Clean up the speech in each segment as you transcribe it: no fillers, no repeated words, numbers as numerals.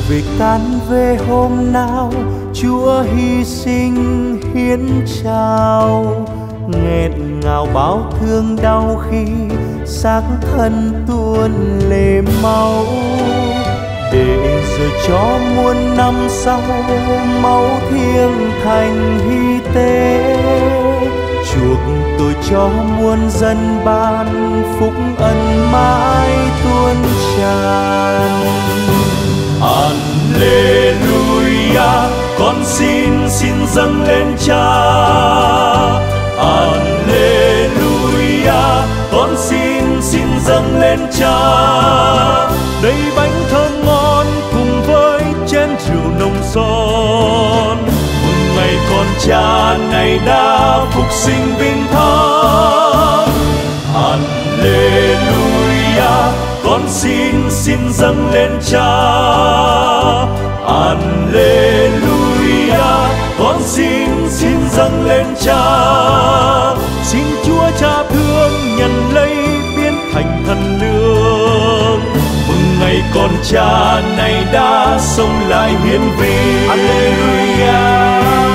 về can về hôm nào Chúa hy sinh hiến trao, nghẹn ngào bao thương đau khi xác thân tuôn lệ máu, để rồi cho muôn năm sau máu thiêng thành hy tế, chuộc tôi cho muôn dân ban phúc ân mãi tuôn tràn. Alleluia, con xin dâng lên Cha. Alleluia, con xin dâng lên Cha. Đây bánh thơm ngon cùng với chén rượu nồng son, mừng ngày con Cha này đã phục sinh vinh thắng. Alleluia, con xin dâng lên Cha. Alleluia, con xin dâng lên Cha. Xin Chúa Cha thương nhận lấy biến thành thần lương, mừng ngày con Cha này đã sống lại hiển vi. Alleluia.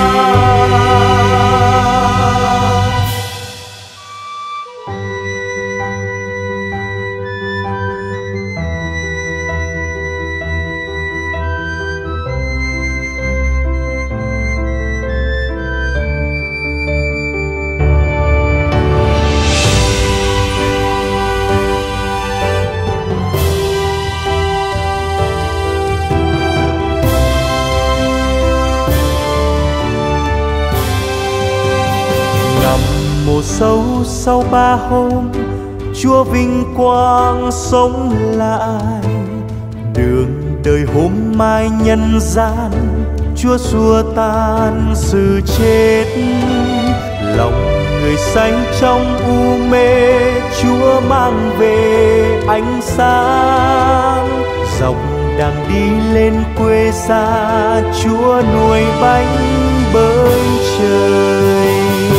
Mùa sâu sau 3 hôm, Chúa vinh quang sống lại. Đường đời hôm mai nhân gian, Chúa xua tan sự chết. Lòng người sánh trong u mê, Chúa mang về ánh sáng. Dọc đang đi lên quê xa, Chúa nuôi bánh bơi trời.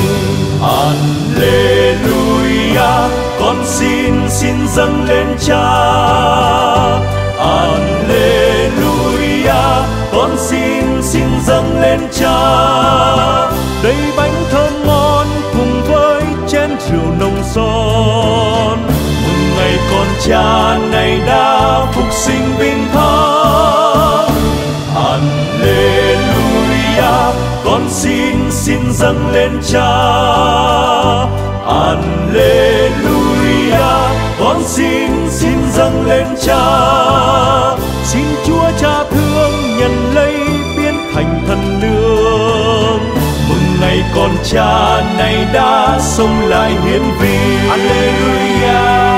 Alleluia, con xin dâng lên Cha. Alleluia, con xin dâng lên Cha. Đây bánh thơm ngon cùng với chén rượu nồng son, mừng ngày con Cha này đã phục sinh vinh thắng. Alleluia, con xin dâng lên Cha. Alleluia, con xin dâng lên Cha. Xin Chúa Cha thương nhận lấy biến thành thần lương, mừng ngày con Cha này đã sống lại hiển vi. Alleluia.